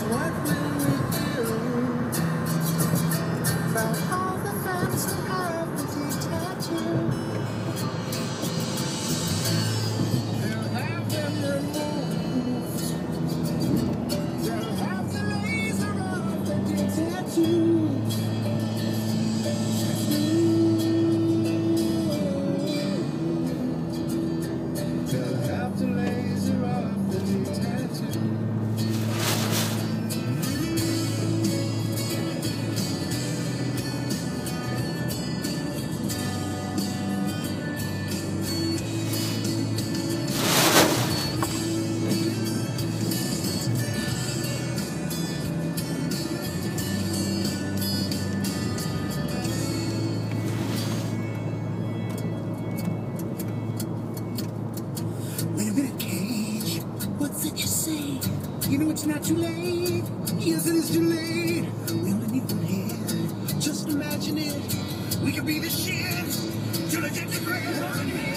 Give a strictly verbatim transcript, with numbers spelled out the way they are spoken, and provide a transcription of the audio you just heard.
what will we do about all the fans who have the tattoo? They'll have them removed. They'll have the laser off the tattoo. They'll have to laser off the tattoo. Wait a minute, Cage. What's it you say? You know it's not too late. Yes, it is too late. We only need one hit. Just imagine it. We could be the shit till I get the grave on you.